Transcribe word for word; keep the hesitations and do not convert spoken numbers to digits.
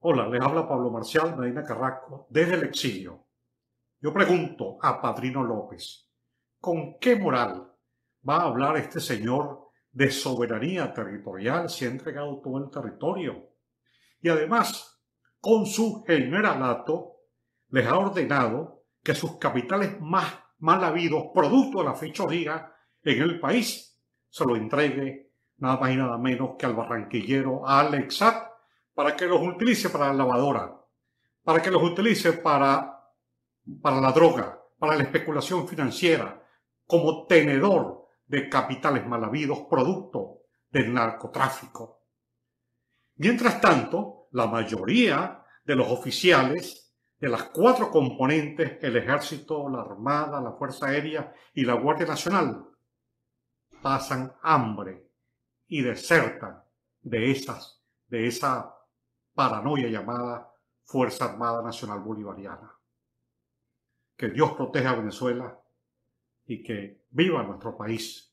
Hola, les habla Pablo Marcial Medina Carrasco desde el exilio. Yo pregunto a Padrino López, ¿con qué moral va a hablar este señor de soberanía territorial si ha entregado todo el territorio? Y además, con su generalato, les ha ordenado que sus capitales más mal habidos, producto de la fechoría en el país, se lo entregue nada más y nada menos que al barranquillero Alex Saab, para que los utilice para la lavadora, para que los utilice para, para la droga, para la especulación financiera, como tenedor de capitales mal habidos, producto del narcotráfico. Mientras tanto, la mayoría de los oficiales de las cuatro componentes, el Ejército, la Armada, la Fuerza Aérea y la Guardia Nacional, pasan hambre y desertan de, esas, de esa paranoia llamada Fuerza Armada Nacional Bolivariana. Que Dios proteja a Venezuela y que viva nuestro país.